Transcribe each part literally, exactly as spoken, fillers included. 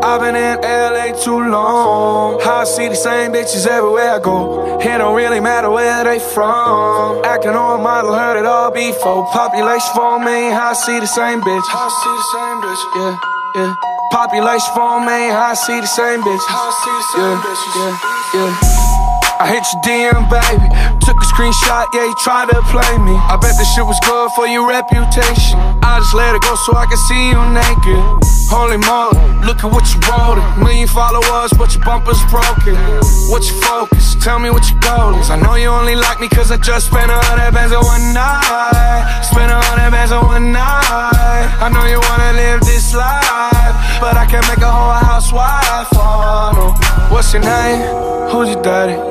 I've been in L A too long. How I see the same bitches everywhere I go. It don't really matter where they from. Acting on a model, heard it all before. Population four million, how I see the same bitch. How I see the same bitch, yeah, yeah. Population four million, how I see the same bitch. How I see the same yeah, bitches, yeah, yeah. I hit your D M, baby. Took a screenshot, yeah, you tried to play me. I bet this shit was good for your reputation. I just let it go so I can see you naked. Holy moly, look at what you wrote. Million followers, but your bumper's broken. What's your focus? Tell me what your goal is. I know you only like me cause I just spent a hundred bands on one night. Spent a hundred bands on one night. I know you wanna live this life, but I can't make a whole housewife. Oh no. What's your name? Who's your daddy?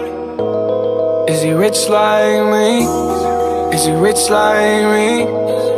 Is he rich like me? Is he rich like me?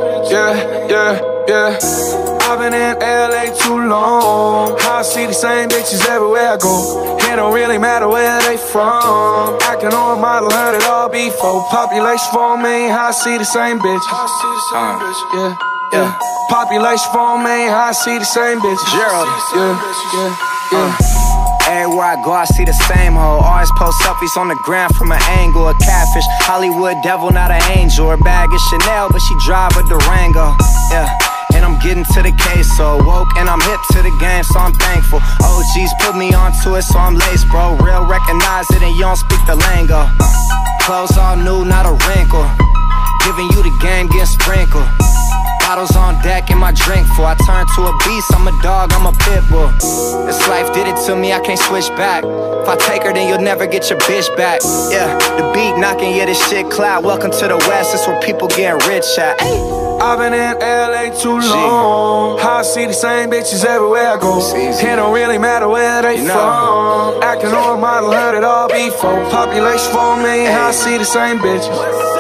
Yeah, yeah, yeah. I've been in L A too long. How I see the same bitches everywhere I go. It don't really matter where they from. Acting on a model, heard it all before. Population four million, how I see the same bitch. How I see the same uh, bitch, yeah, yeah. Population four million, how I see the same bitch. Gerald, yeah, yeah, yeah. Uh. Everywhere I go, I see the same hoe. Always post selfies on the ground from an angle. A catfish, Hollywood devil, not an angel. Her bag is Chanel, but she drive a Durango. Yeah, and I'm getting to the case, so woke and I'm hip to the game, so I'm thankful. O Gs put me onto it, so I'm laced, bro. Real recognize it, and you don't speak the lingo. Clothes all new, not a wrinkle. Giving you the game, getting sprinkled. Bottles on deck and my drink full. I turn to a beast, I'm a dog, I'm a pit bull. This life did it to me, I can't switch back. If I take her, then you'll never get your bitch back. Yeah, the beat knocking, yeah, this shit cloud. Welcome to the West, it's where people getting rich at. I've been in L A too long. How I see the same bitches everywhere I go. It don't really matter where they you know. from. Acting on a model, heard it all before. Population four million, how I see the same bitches.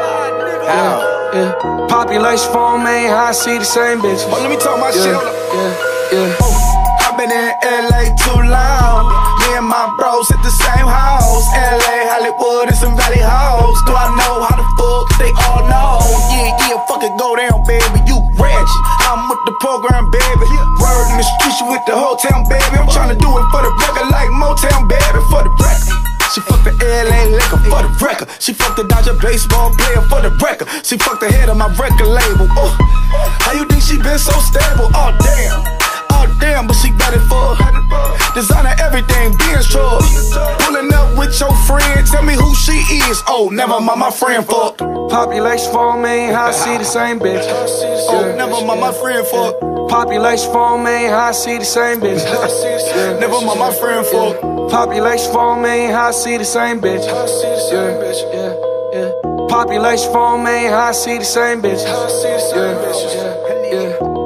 Yeah, yeah. Population four million, how I see the same bitches. Oh, let me talk my yeah, shit. Yeah, yeah. Oh, I've been in L A too long. Me and my bros at the same house. L A, Hollywood, and some valley hoes. Do I know how the fuck they all know? Yeah, yeah, fuck it, go down, baby. You ratchet. I'm with the program, baby. Word in the streets, you with the whole town, baby. I'm tryna do it for the record, like Motown, baby, for the record. She fucked the L A liquor for the record. She fucked the Dodger baseball player for the record. She fucked the head of my record label. Oh, how you think she been so stable? Oh damn, oh damn, but she got it for designer everything, being strong. Pulling up with your friend, tell me who she is. Oh, never mind, my friend fuck. Population four million, how I see the same bitch. Oh, never mind, my friend fuck. Population four million, how I see the same bitch. Yeah. Never mind, my friend fuck. Population four million, how I see the same bitch. Yeah, yeah, yeah. Population four million, how I see the same bitch. Yeah, yeah, yeah.